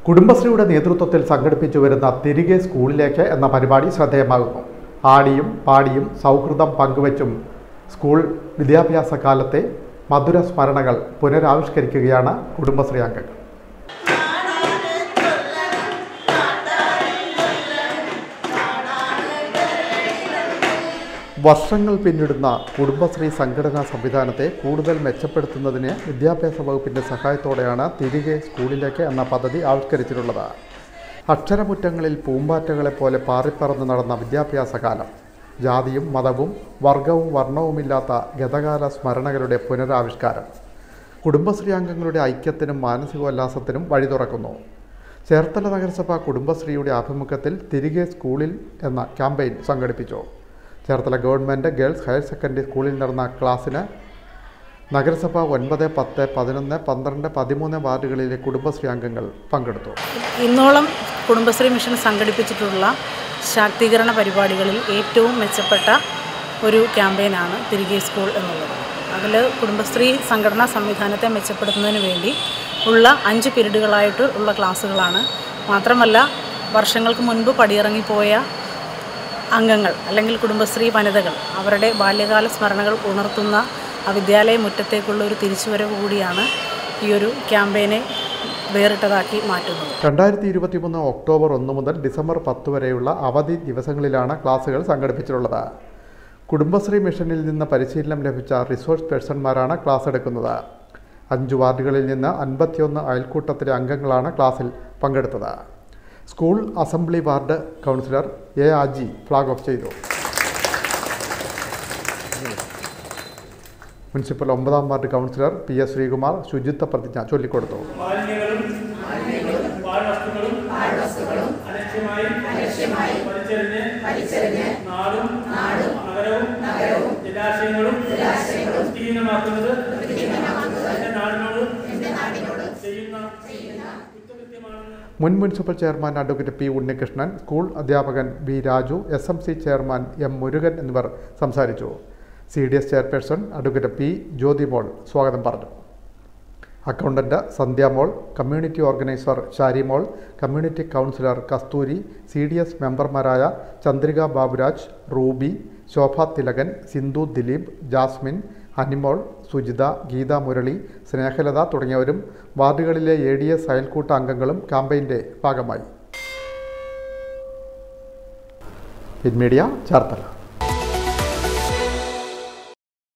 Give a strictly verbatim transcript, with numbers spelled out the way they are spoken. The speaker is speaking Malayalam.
കുടുംബശ്രീയുടെ നേതൃത്വത്തിൽ സംഘടിപ്പിച്ചു വരുന്ന തിരികെ സ്കൂളിലേക്ക് എന്ന പരിപാടി ശ്രദ്ധേയമാകുന്നു. ആടിയും പാടിയും സൗഹൃദം പങ്കുവച്ചും സ്കൂൾ വിദ്യാഭ്യാസ കാലത്തെ മധുര സ്മരണകൾ പുനരാവിഷ്കരിക്കുകയാണ് കുടുംബശ്രീ അംഗങ്ങൾ. വർഷങ്ങൾ പിന്നിടുന്ന കുടുംബശ്രീ സംഘടനാ സംവിധാനത്തെ കൂടുതൽ മെച്ചപ്പെടുത്തുന്നതിന് വിദ്യാഭ്യാസ വകുപ്പിൻ്റെ സഹായത്തോടെയാണ് തിരികെ സ്കൂളിലേക്ക് എന്ന പദ്ധതി ആവിഷ്കരിച്ചിട്ടുള്ളത്. അക്ഷരമുറ്റങ്ങളിൽ പൂമ്പാറ്റകളെപ്പോലെ പാറിപ്പറന്ന് നടന്ന വിദ്യാഭ്യാസ കാലം ജാതിയും മതവും വർഗവും വർണ്ണവുമില്ലാത്ത ഗതകാല സ്മരണകളുടെ പുനരാവിഷ്കാരം കുടുംബശ്രീ അംഗങ്ങളുടെ ഐക്യത്തിനും മാനസികോല്ലാസത്തിനും വഴി തുറക്കുന്നു. ചേർത്തല നഗരസഭ കുടുംബശ്രീയുടെ ആഭിമുഖ്യത്തിൽ തിരികെ സ്കൂളിൽ എന്ന ക്യാമ്പയിൻ സംഘടിപ്പിച്ചു. Cherthala government girls higher secondary സ്കൂളിൽ നടന്ന ക്ലാസ്സിന് നഗരസഭ ഒൻപത് പത്ത് പതിനൊന്ന് പന്ത്രണ്ട് പതിമൂന്ന് വാർഡുകളിലെ കുടുംബശ്രീ അംഗങ്ങൾ പങ്കെടുത്തു. ഇന്നോളം കുടുംബശ്രീ മിഷൻ സംഘടിപ്പിച്ചിട്ടുള്ള ശാക്തീകരണ പരിപാടികളിൽ ഏറ്റവും മെച്ചപ്പെട്ട ഒരു ക്യാമ്പയിനാണ് തിരികെ സ്കൂൾ എന്നുള്ളത്. അതിൽ കുടുംബശ്രീ സംഘടനാ സംവിധാനത്തെ മെച്ചപ്പെടുത്തുന്നതിന് വേണ്ടി ഉള്ള അഞ്ച് പീരീഡുകളായിട്ട് ഉള്ള ക്ലാസ്സുകളാണ്. മാത്രമല്ല വർഷങ്ങൾക്ക് മുൻപ് പടിയിറങ്ങിപ്പോയ അംഗങ്ങൾ അല്ലെങ്കിൽ കുടുംബശ്രീ വനിതകൾ അവരുടെ ബാല്യകാല സ്മരണകൾ ഉണർത്തുന്ന ആ വിദ്യാലയ മുറ്റത്തേക്കുള്ള ഒരു തിരിച്ചുവരവ് കൂടിയാണ് ഈ ഒരു ക്യാമ്പയിനെ വേറിട്ടതാക്കി മാറ്റുന്നത്. രണ്ടായിരത്തി ഇരുപത്തി മൂന്ന് ഒക്ടോബർ ഒന്ന് മുതൽ ഡിസംബർ പത്ത് വരെയുള്ള അവധി ദിവസങ്ങളിലാണ് ക്ലാസുകൾ സംഘടിപ്പിച്ചിട്ടുള്ളത്. കുടുംബശ്രീ മിഷനിൽ നിന്ന് പരിശീലനം ലഭിച്ച റിസോഴ്സ് പേഴ്സൺമാരാണ് ക്ലാസ് എടുക്കുന്നത്. അഞ്ച് വാർഡുകളിൽ നിന്ന് അൻപത്തിയൊന്ന് അയൽക്കൂട്ടത്തിലെ അംഗങ്ങളാണ് ക്ലാസ്സിൽ പങ്കെടുത്തത്. School assembly ward councillor A Aji flag off ചെയ്തു. മുനിസിപ്പൽ ഒമ്പതാം ward councillor P S Sreekumar ശുചിത്വ പ്രതിജ്ഞ ചൊല്ലിക്കൊടുത്തു. മുൻ municipal chairman advocate P Unnikrishnan, school അധ്യാപകൻ B Raju, S M C chairman M Murugan എന്നിവർ സംസാരിച്ചു. C D S chairperson advocate P Jyothimol സ്വാഗതം പറഞ്ഞു. Accountant Sandhyamol, community organiser Sharimol, community counsellor Kasthuri, C D S മെമ്പർമാരായ ചന്ദ്രിക ബാബുരാജ്, റൂബി, ശോഭ തിലകൻ, സിന്ധു ദിലീപ്, ജാസ്മിൻ, അനിമോൾ, സുജിത, ഗീത മുരളി, സ്നേഹലത തുടങ്ങിയവരും വാർഡുകളിലെ എ ഡി എസ് അയൽക്കൂട്ട അംഗങ്ങളും ക്യാമ്പയിൻ്റെ ഭാഗമായി. മീഡിയ ചേർത്തല.